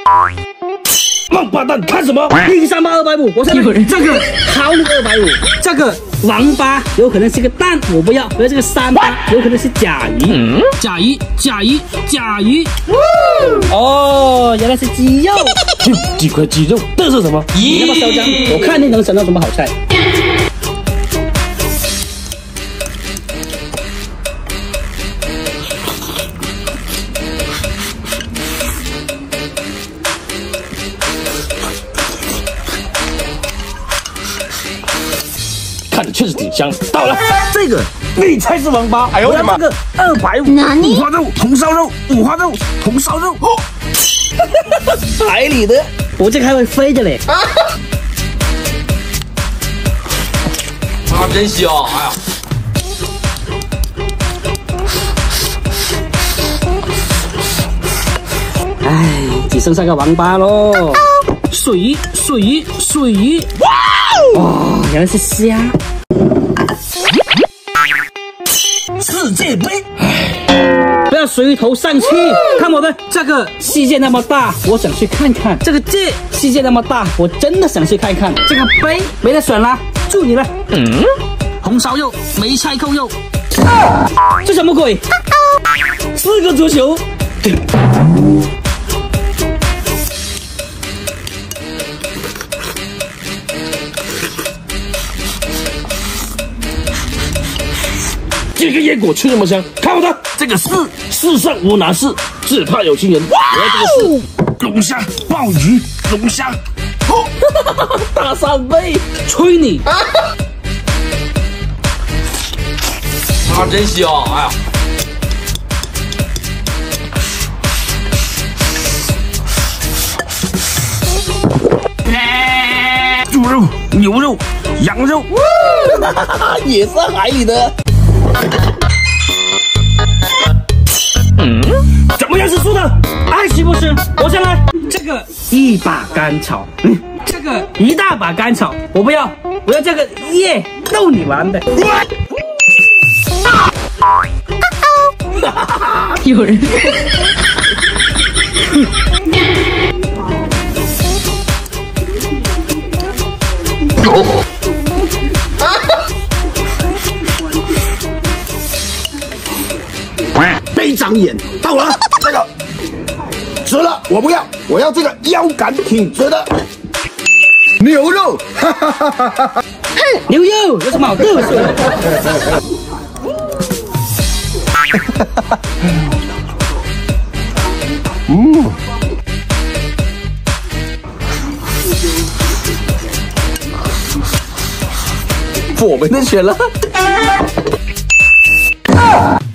王八蛋，看什么？1个3八250，我有人这个好你250，这个王八有可能是个蛋，我不要。而这个3八有可能是甲鱼，甲鱼。哦，原来是鸡肉，几块鸡肉，这是什么？你那么嚣张，我看你能想到什么好菜。 看你确实挺香。到了，这个你才是王八。哎呦我的妈！这个250，五花肉、红烧肉、五花肉、红烧肉。哦，海里的，我这个还会飞着嘞。啊，真香！哎呀。哎，只剩下个王八喽。水鱼。哇，原来是虾。 世界杯，不要随头上气。看我的这个世界那么大，我想去看看。这个界世界那么大，我真的想去看看。这个杯没得选了，祝你了。红烧肉、梅菜扣肉。这什么鬼？4个足球。这个椰果吃那么香，看我的这个世上无难事，只怕有心人。我要这个龙虾、鲍鱼、龙虾，大3倍，吹你！啊，真香！哎呀，猪肉、牛肉、羊肉，也是海里的。 怎么样是输的？爱惜不是？我先来，这个一把甘草，这个一大把甘草，我不要，我要这个耶，逗你玩的。有人。没长眼，到了，这个吃了，我不要，我要这个腰杆挺直的牛肉，牛肉有什么好特色的？我们的选了。